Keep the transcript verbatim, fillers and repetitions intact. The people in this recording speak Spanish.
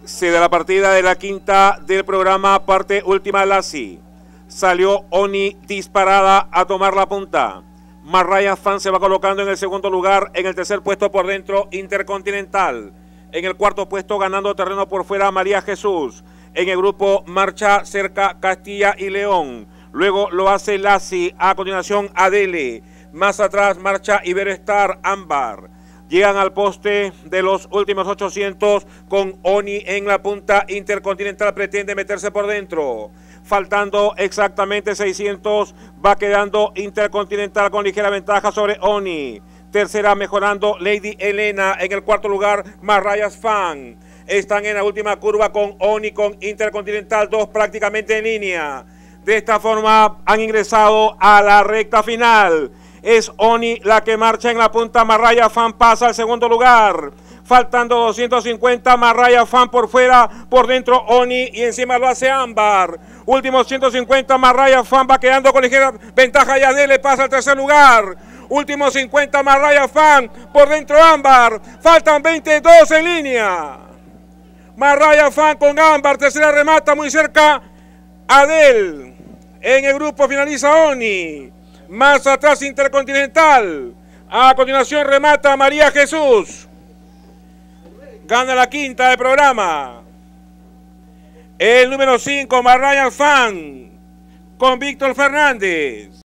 Se da la partida de la quinta del programa, parte última Lassi. Salió Oni disparada a tomar la punta. Marraya Fan se va colocando en el segundo lugar. En el tercer puesto por dentro Intercontinental. En el cuarto puesto ganando terreno por fuera María Jesús. En el grupo marcha cerca Castilla y León. Luego lo hace Lassi. A continuación Adele. Más atrás marcha Iberestar Ámbar. Llegan al poste de los últimos ochocientos con Oni en la punta. Intercontinental pretende meterse por dentro. Faltando exactamente seiscientos, va quedando Intercontinental con ligera ventaja sobre Oni. Tercera mejorando Lady Elena. En el cuarto lugar Marrayas Fan. Están en la última curva con Oni, con Intercontinental, dos prácticamente en línea. De esta forma han ingresado a la recta final. Es Oni la que marcha en la punta. Marraya Fan pasa al segundo lugar. Faltando doscientos cincuenta, Marraya Fan por fuera, por dentro Oni y encima lo hace Ámbar. Últimos ciento cincuenta, Marraya Fan va quedando con ligera ventaja y Adele pasa al tercer lugar. Últimos cincuenta, Marraya Fan, por dentro Ámbar. Faltan veintidós en línea. Marraya Fan con Ámbar, tercera remata muy cerca Adele. En el grupo finaliza Oni. Más atrás Intercontinental. A continuación remata María Jesús. Gana la quinta del programa. El número cinco, Marraya Fan, con Víctor Fernández.